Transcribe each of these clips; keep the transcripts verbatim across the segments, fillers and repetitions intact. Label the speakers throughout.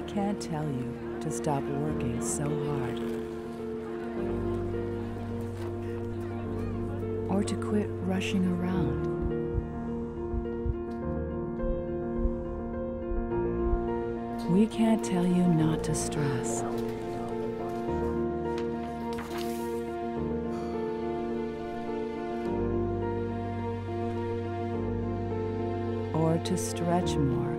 Speaker 1: We can't tell you to stop working so hard or to quit rushing around. We can't tell you not to stress or to stretch more.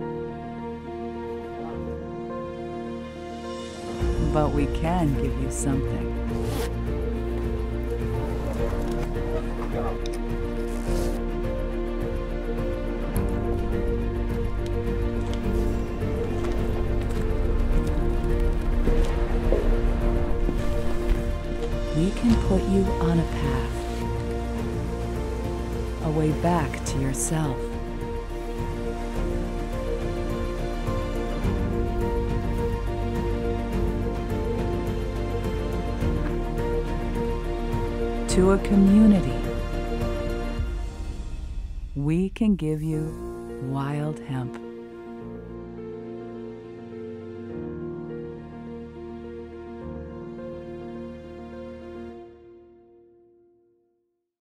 Speaker 1: But we can give you something. We can put you on a path, a way back to yourself. To a community. We can give you wild hemp.